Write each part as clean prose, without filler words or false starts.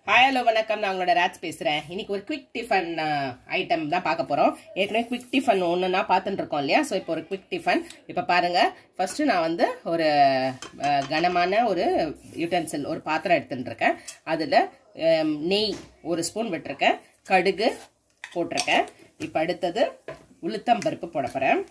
Hi hello வணக்கம், நான் உங்களோட ராஜ் பேசுகிறேன். இன்னைக்கு ஒரு குவிக் டிஃபன் ஐட்டம் தான் பார்க்க போகிறோம். ஏற்கனவே குவிக் டிஃபன் ஒன்றுனா பார்த்துட்டு இருக்கோம் இல்லையா? ஸோ இப்போ ஒரு குவிக் டிஃபன். இப்போ பாருங்கள், ஃபஸ்ட்டு நான் வந்து ஒரு கனமான ஒரு யூட்டென்சில் ஒரு பாத்திரம் எடுத்துட்டு இருக்கேன். அதில் நெய் ஒரு ஸ்பூன் விட்டுருக்கேன், கடுகு போட்டிருக்கேன். இப்போ அடுத்தது உளுத்தம்பருப்பு போட போகிறேன்.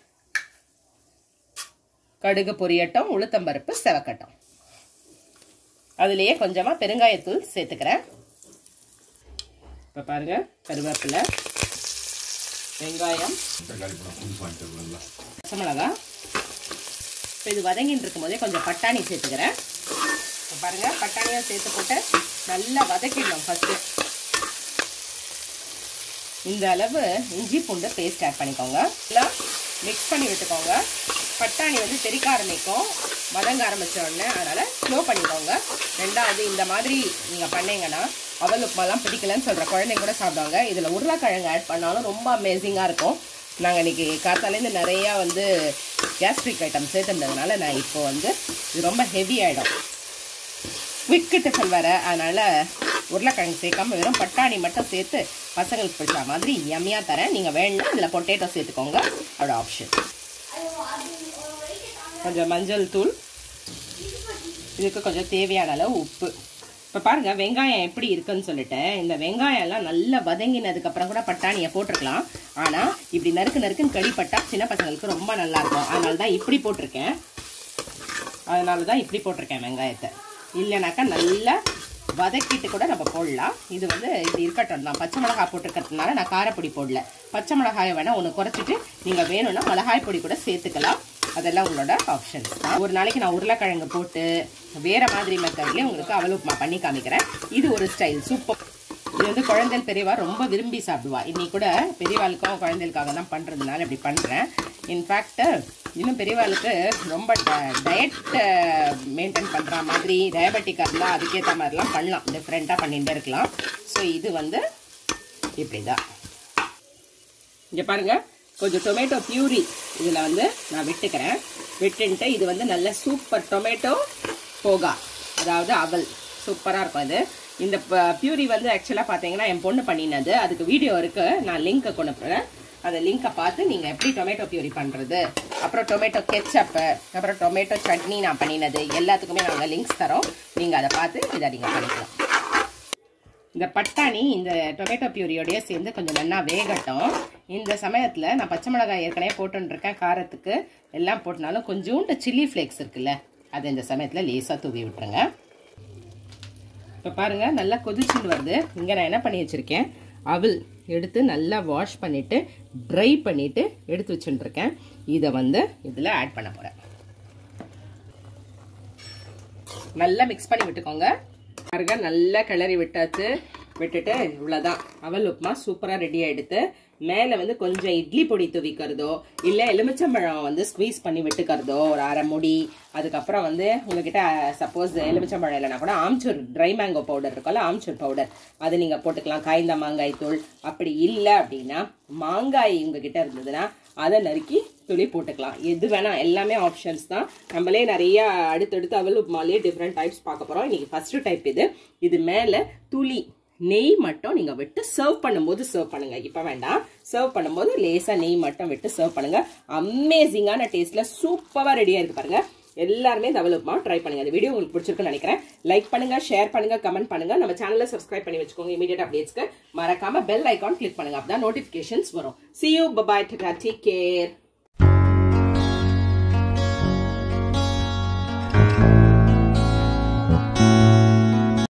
கடுகு பொரியட்டும், உளுத்தம்பருப்பு செவக்கட்டும். அதுலேயே கொஞ்சமாக பெருங்காயத்தூள் சேர்த்துக்கிறேன். இப்போ பாருங்க, கருவேப்பிலை, வெங்காயம், பச்சை மிளகாய். இப்போ இது வதங்கின்னு இருக்கும் போதே கொஞ்சம் பட்டாணி சேர்த்துக்கிறேன். இப்போ பாருங்க, பட்டாணியை சேர்த்து போட்டு நல்லா வதக்கிடணும். ஃபர்ஸ்ட் இந்த அளவு இஞ்சி பூண்டு பேஸ்ட் ஆட் பண்ணிக்கோங்க. எல்லாம் மிக்ஸ் பண்ணி விட்டுக்கோங்க. பட்டாணி வந்து தெறிக்க ஆரம்பிக்கும் வதங்க ஆரம்பிச்ச உடனே, அதனால ஸ்லோ பண்ணிக்கோங்க. ரெண்டாவது, இந்த மாதிரி நீங்கள் பண்ணீங்கன்னா அவல் உப்புமாலாம் பிடிக்கலன்னு சொல்கிற குழந்தைங்க கூட சாப்பிடுவாங்க. இதில் உருளைக்கிழங்கு ஆட் பண்ணாலும் ரொம்ப அமேசிங்காக இருக்கும். நாங்கள் இன்றைக்கி காத்தாலேருந்து நிறையா வந்து கேஸ்ட்ரிக் ஐட்டம் சேர்த்துருந்ததுனால நான் இப்போ வந்து இது ரொம்ப ஹெவி ஆகிடும், குவிக்கு டிஃபன் வேறு. அதனால் உருளைக்கிழங்கு சேர்க்காம வெறும் பட்டாணி மட்டும் சேர்த்து பசங்களுக்கு பிடிச்ச மாதிரி யம்மியாக தரேன். நீங்கள் வேணும்னா இதில் பொட்டேட்டோ சேர்த்துக்கோங்க, அதோட ஆப்ஷன். கொஞ்சம் மஞ்சள் தூள், இதுக்கு கொஞ்சம் தேவையான அளவு உப்பு. இப்போ பாருங்கள், வெங்காயம் எப்படி இருக்குன்னு சொல்லிட்டு, இந்த வெங்காயம் எல்லாம் நல்லா வதங்கினதுக்கப்புறம் கூட பட்டாணியை போட்டிருக்கலாம். ஆனால் இப்படி நறுக்குன்னு கடிப்பட்டா சின்ன பசங்களுக்கு ரொம்ப நல்லாயிருக்கும். அதனால தான் இப்படி போட்டிருக்கேன். வெங்காயத்தை. இல்லைனாக்கா நல்லா வதக்கிட்டு கூட நம்ம போடலாம். இது வந்து இப்படி இருக்கட்டும் தான். பச்சை மிளகாய் போட்டிருக்கிறதுனால நான் காரப்பொடி போடல. பச்சை மிளகாயை வேணால் ஒன்று குறைச்சிட்டு நீங்கள் வேணும்னா மிளகாய் பொடி கூட சேர்த்துக்கலாம். அதெல்லாம் உங்களோட ஆப்ஷன்ஸ் தான். ஒரு நாளைக்கு நான் உருளைக்கிழங்கு போட்டு வேறு மாதிரி மெத்தட்லேயே உங்களுக்கு அவல் உப்புமா பண்ணி காமிக்கிறேன். இது ஒரு ஸ்டைல் சூப்பர். இது வந்து குழந்தைகள் பெரியவா ரொம்ப விரும்பி சாப்பிடுவா. இன்னைக்கு கூட பெரியவாளுக்கும் குழந்தைகளுக்காக தான் பண்ணுறதுனால இப்படி பண்ணுறேன். இன்ஃபேக்ட் இன்னும் பெரியவாளுக்கு ரொம்ப டயட் மெயின்டைன் பண்ணுற மாதிரி டயபெட்டிக்காக இருந்தால் அதுக்கேற்ற மாதிரிலாம் பண்ணலாம், டிஃப்ரெண்ட்டாக பண்ணிகிட்டே இருக்கலாம். ஸோ இது வந்து இப்படி தான். இங்கே பாருங்கள், கொஞ்சம் டொமேட்டோ பியூரி இதில் வந்து நான் விட்டுட்டு இது வந்து நல்ல சூப்பர் டொமேட்டோ போகா, அதாவது அவல் சூப்பராக இருக்கும். இது இந்த பியூரி வந்து ஆக்சுவலாக பார்த்தீங்கன்னா என் பொண்ணு பண்ணினது. அதுக்கு வீடியோ இருக்குது, நான் லிங்க்கை கொண்டு போகிறேன். அந்த லிங்க்கை பார்த்து நீங்கள் எப்படி டொமேட்டோ பியூரி பண்ணுறது, அப்புறம் டொமேட்டோ கெச்சப்பு, அப்புறம் டொமேட்டோ சட்னி நான் பண்ணினது எல்லாத்துக்குமே நாங்கள் லிங்க்ஸ் தரோம். நீங்கள் அதை பார்த்து இதை நீங்கள் பண்ணிக்கலாம். இந்த பட்டாணி இந்த டொமேட்டோ பியூரியோடய சேர்ந்து கொஞ்சம் நல்லா வேகட்டும். இந்த சமயத்தில் நான் பச்சை மிளகாய் ஏற்கனவே போட்டுருக்கேன். காரத்துக்கு எல்லாம் போட்டனாலும் கொஞ்சோண்டு சில்லி ஃப்ளேக்ஸ் இருக்குல்ல, அது இந்த சமயத்தில் லேசாக தூவி விட்டுருங்க. இப்போ பாருங்கள், நல்லா கொதிச்சுட்டு வருது. இங்கே நான் என்ன பண்ணி வச்சுருக்கேன், அவல் எடுத்து நல்லா வாஷ் பண்ணிவிட்டு ட்ரை பண்ணிவிட்டு எடுத்து வச்சுட்டுருக்கேன். இதை வந்து இதில் ஆட் பண்ண போகிறேன். நல்லா மிக்ஸ் பண்ணி விட்டுக்கோங்க. பாருங்க, நல்லா கிளறி விட்டுட்டு இவ்வளோதான், அவல் உப்புமா சூப்பராக ரெடி ஆகிடுது. மேலே வந்து கொஞ்சம் இட்லி பொடி துவிக்கிறதோ இல்லை எலுமிச்சம்பழம் வந்து ஸ்குவீஸ் பண்ணி விட்டுக்கிறதோ ஒரு அரை முடி. அதுக்கப்புறம் வந்து உங்ககிட்ட சப்போஸ் எலுமிச்சம்பழம் இல்லைனா கூட ஆம்ச்சூர் ட்ரை மேங்கோ பவுடர் இருக்கும்ல, ஆம்ச்சூர் பவுடர், அது நீங்கள் போட்டுக்கலாம். காய்ந்த மாங்காய் தூள். அப்படி இல்லை அப்படின்னா மாங்காய் உங்ககிட்ட இருந்ததுன்னா அதை நறுக்கி துளி போட்டுக்கலாம். எது வேணால், எல்லாமே ஆப்ஷன்ஸ் தான். நம்மளே நிறைய அடுத்தடுத்து அவல் உப்புமாலே டிஃப்ரெண்ட் டைப்ஸ் பார்க்க போகிறோம். இன்றைக்கி ஃபஸ்ட்டு டைப் இது மேலே துளி நெய் மட்டும் நீங்கள் விட்டு சர்வ் பண்ணும்போது சர்வ் பண்ணுங்க. இப்போ வேண்டாம், சர்வ் பண்ணும்போது லேசாக நெய் மட்டும் விட்டு சர்வ் பண்ணுங்க. அமேசிங்கான டேஸ்ட்ல சூப்பராக ரெடியாக இருக்கு பாருங்க. எல்லாருமே இந்த அவல் உப்புமா ட்ரை பண்ணுங்க. இந்த வீடியோ உங்களுக்கு பிடிச்சிருக்குன்னு நினைக்கிறேன். லைக் பண்ணுங்க, ஷேர் பண்ணுங்க, கமெண்ட் பண்ணுங்க. நம்ம சேனலை சப்ஸ்கிரைப் பண்ணி வச்சுக்கோங்க. இமீடியட் அப்டேட்ஸ்க்கு மறக்காம பெல் ஐகான் கிளிக் பண்ணுங்க. அப்பதான் நோட்டிபிகேஷன்ஸ் வரும். See you, bye bye, take care.